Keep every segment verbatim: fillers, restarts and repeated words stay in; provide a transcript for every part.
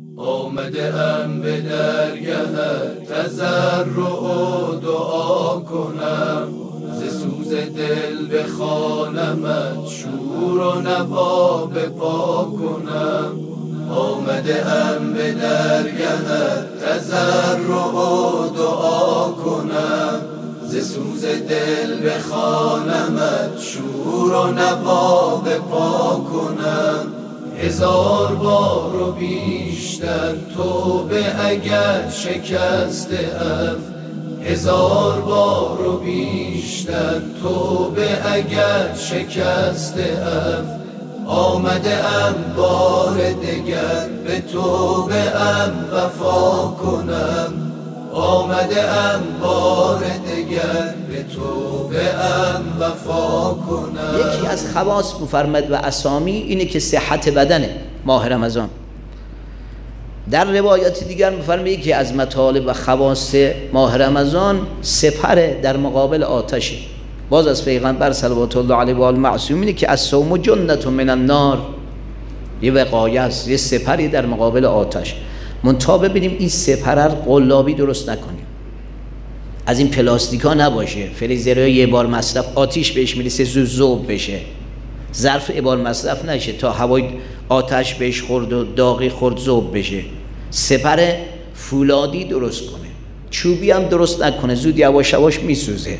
آمده ام به درگه تضرع و دعا کنم، ز سوز دل بخوانمت شور و نوا بپا کنم. آمده ام به درگه تضرع و دعا کنم، ز سوز دل بخوانمت شور و نوا بپا کنم. هزار بار و بیشتر توبه اگر شکسته ام، هزار بار و بیشتر توبه اگر شکسته ام. آمده ام بار دگر به توبه ام وفا کنم، آمده ام بار دگر به توبه ام وفا کنم. یکی از خواص مفرمد و اسامی اینه که صحت بدنه ماه رمضان. در روایات دیگر مفرمد یکی از مطالب و خواص ماه رمضان سپر در مقابل آتشه. باز از پیغمبر صلوات الله علیه و آله معصوم اینه که الصوم جنة من النار، یه وقایه است، یه سپری در مقابل آتش. منتها ببینیم این سپر رو قلابی درست نکنیم، از این پلاستیکا نباشه، فریزرهای یه بار مصرف آتیش بهش میرسه زود ذوب بشه، ظرف یه بار مصرف نشه تا هوای آتش بهش خورد و داغی خورد ذوب بشه. سپر فولادی درست کنه، چوبی هم درست نکنه، زود یواش یواش میسوزه.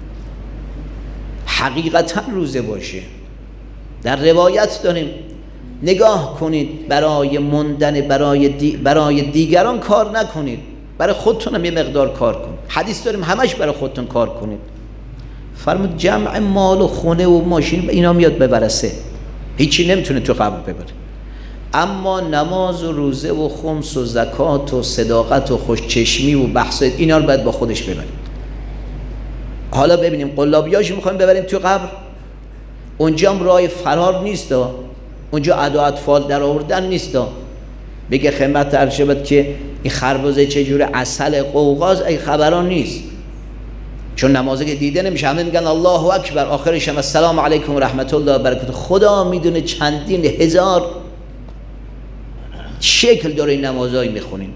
حقیقتا روزه باشه. در روایت داریم نگاه کنید برای موندن برای, دی برای دیگران کار نکنید، برای خودتون هم یه مقدار کار کنید. حدیث داریم همش برای خودتون کار کنید. فرمود جمع مال و خونه و ماشین اینا میاد ببرسه، هیچی نمیتونه تو قبر ببره، اما نماز و روزه و خمس و زکات و صداقت و خوشچشمی و بحث اینا رو باید با خودش ببرید. حالا ببینیم قلابیاشو میخوایم ببریم تو قبر، اونجا هم راه فرار نیست، اونجا ادا اطفال در آوردن نیست. بگه خدمت ارشبت که این خربزه چجوره عسل قوقاز، این خبران نیست، چون نمازه که دیده نمیشه، همه میگن الله اکبر، آخرش هم السلام علیکم و رحمت الله و برکاته. خدا میدونه چندین هزار شکل داره این نمازهایی میخونیم.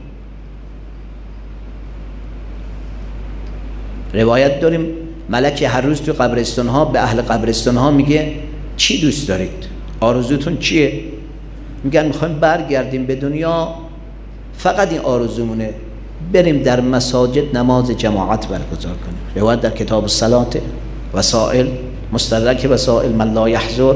روایت داریم ملک هر روز تو قبرستان ها به اهل قبرستان ها میگه چی دوست دارید؟ آرزوتون چیه؟ میگن میخوایم برگردیم به دنیا، فقط این آرزومونه، بریم در مساجد نماز جماعت برگزار کنیم. روایت در کتاب الصلاة وسائل مستدرک وسائل من لا یحضر.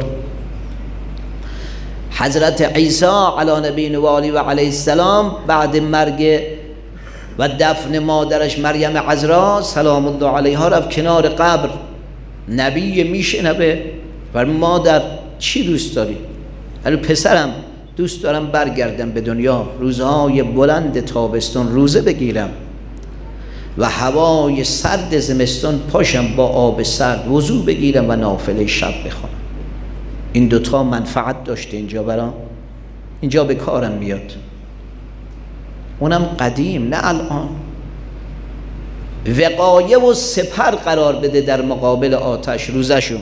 حضرت عیسی علی نبی و آله و علیه السلام بعد مرگ و دفن مادرش مریم عذرا سلام الله علیها رفت کنار قبر. نبی میشنوه و مادر چی دوست داری؟ ولی پسرم دوست دارم برگردم به دنیا، روزهای بلند تابستون روزه بگیرم و هوای سرد زمستون پاشم با آب سرد وضو بگیرم و نافله شب بخونم. این دوتا منفعت داشته اینجا برام، اینجا به کارم میاد. اونم قدیم نه الان. وقایه و سپر قرار بده در مقابل آتش روزشون.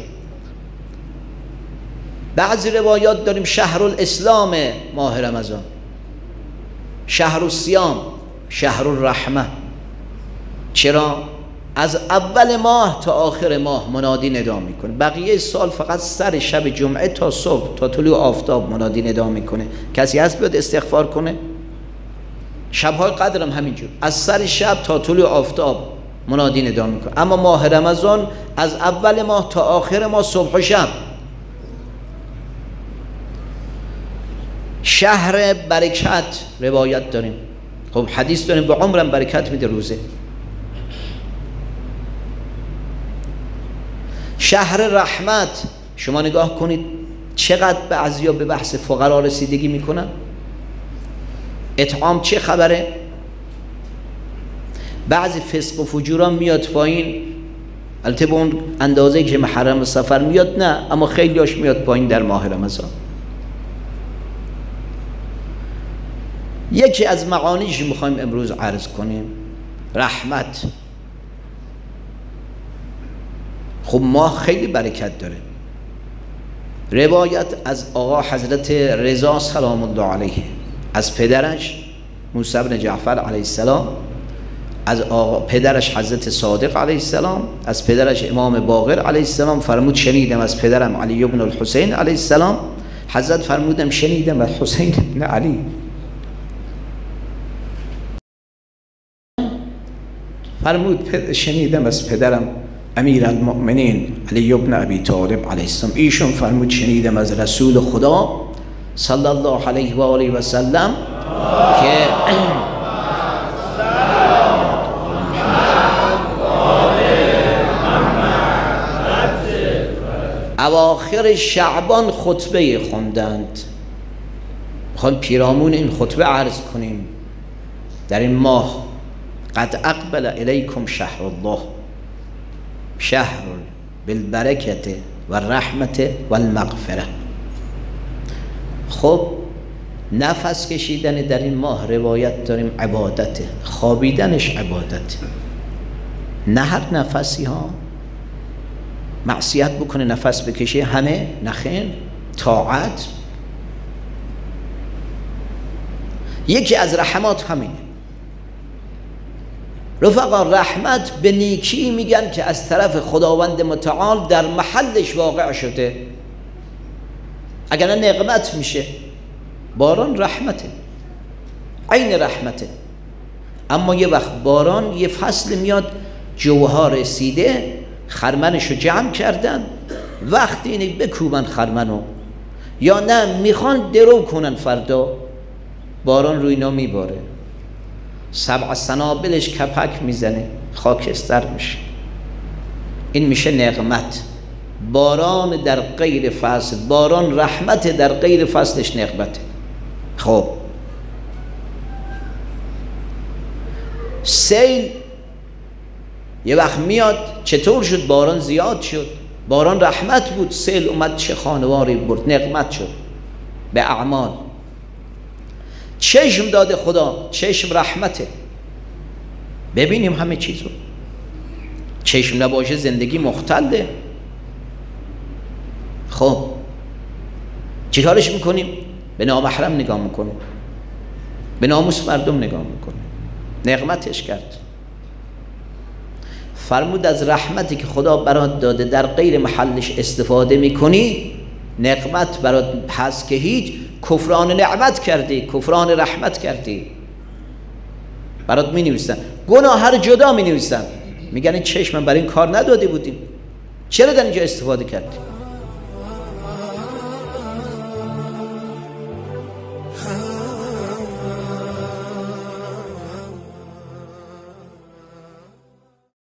بعضی روایات داریم شهر الاسلام ماه رمضان، شهر الصیام، شهر الرحمه. چرا؟ از اول ماه تا آخر ماه منادی ندا میکنه، بقیه سال فقط سر شب جمعه تا صبح تا طلوع آفتاب منادی ندا میکنه. کسی هست بیاد استغفار کنه؟ شبهای قدر هم همینجور، از سر شب تا طلوع آفتاب منادی ندا میکنه. اما ماه رمضان از اول ماه تا آخر ماه صبح و شب. شهر برکت روایت داریم، خب حدیث داریم به عمرم برکت میده روزه. شهر رحمت، شما نگاه کنید چقدر بعضیا به بحث فقرا رسیدگی میکنن. اطعام چه خبره؟ بعضی فسق و فجورا میاد پایین، البته به اون اندازه که محرم و سفر میاد نه، اما خیلیاش میاد پایین در ماه رمضان. یکی از معانیش میخوایم امروز عرض کنیم، رحمت. خب ماه خیلی برکت داره. روایت از آقا حضرت رضا سلام الله علیه از پدرش موسی بن جعفر علیه السلام، از آقا پدرش حضرت صادق علیه السلام، از پدرش امام باقر علیه السلام فرمود شنیدم از پدرم علی بن الحسین علیه السلام. حضرت فرمودم شنیدم از حسین بن علی. فرمود شنیدم از پدرم امیر المؤمنین علی بن ابی طالب علیه السلام. ایشون فرمود شنیدم از رسول خدا صلی الله علیه و آله و سلم که اواخر شعبان خطبه خوندند. میخوایم پیرامون این خطبه عرض کنیم. در این ماه قد اقبل الیکم شهر الله، شهر بالبرکت و رحمت و المغفره. خب نفس کشیدن در این ماه روایت داریم عبادته، خوابیدنش عبادته. نه هر نفسی ها معصیت بکنه نفس بکشه همه نخیر، طاعت. یکی از رحمات همینه. رفقا رحمت به نیکی میگن که از طرف خداوند متعال در محلش واقع شده. اگر نه نقمت میشه. باران رحمته، عین رحمته. اما یه وقت باران یه فصل میاد جوها رسیده، خرمنشو جمع کردن، وقتی اینی بکوبن خرمنو یا نه میخوان درو کنن فردا، باران روی اینا میباره، سبع سنابلش کپک میزنه، خاکستر میشه. این میشه نقمت. باران در غیر فصل، باران رحمت، در غیر فصلش نقمته. خب سیل یه وقت میاد، چطور شد؟ باران زیاد شد، باران رحمت بود، سیل اومد چه خانواری برد، نقمت شد به اعمال. چشم داده خدا، چشم رحمته، ببینیم همه چیزو. چشم نباشه زندگی مختله. خب چیکارش میکنیم؟ به نامحرم نگاه میکنیم، به ناموس مردم نگاه میکنیم. نقمتش کرد. فرمود از رحمتی که خدا برات داده در غیر محلش استفاده میکنی، نقمت برات هست که هیچ، کفران نعمت کردی، کفران رحمت کردی. برات می نویسن گناه هر جدا می نویسن، میگن این چشم برای این کار نداده بودیم، چرا در اینجا استفاده کردی؟